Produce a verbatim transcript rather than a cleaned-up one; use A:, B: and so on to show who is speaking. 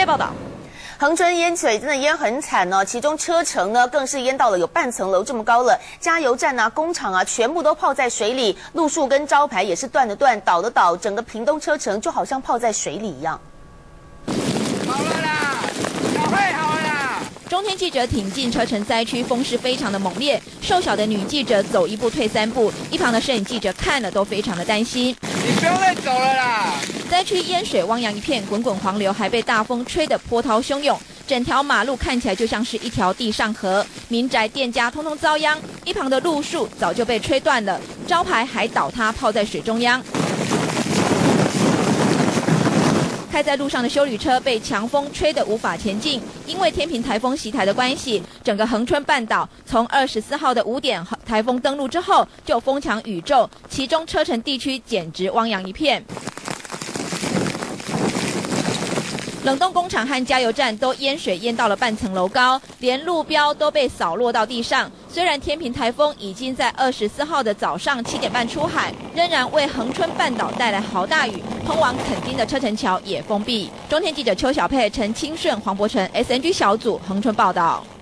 A: 报道。
B: 恒春淹水真的淹很惨哦，其中车城呢更是淹到了有半层楼这么高了，加油站啊、工厂啊全部都泡在水里，路树跟招牌也是断的断、倒的倒，整个屏东车城就好像泡在水里一样。
C: 好了啦，小慧好了啦。
A: 中天记者挺进车城灾区，风势非常的猛烈，瘦小的女记者走一步退三步，一旁的摄影记者看了都非常的担心。
C: 你不用再走了啦。
A: 灾区淹水汪洋一片，滚滚黄流还被大风吹得波涛汹涌，整条马路看起来就像是一条地上河，民宅店家通通遭殃，一旁的路树早就被吹断了，招牌还倒塌泡在水中央。开在路上的休旅车被强风吹得无法前进，因为天平台风袭台的关系，整个恒春半岛从二十四号的五点台风登陆之后就风强雨骤，其中车城地区简直汪洋一片。 冷冻工厂和加油站都淹水淹到了半层楼高，连路标都被扫落到地上。虽然天平台风已经在二十四号的早上七点半出海，仍然为恒春半岛带来豪大雨，通往垦丁的车城桥也封闭。中天记者邱小佩、陈清顺、黄博成 S N G 小组恒春报道。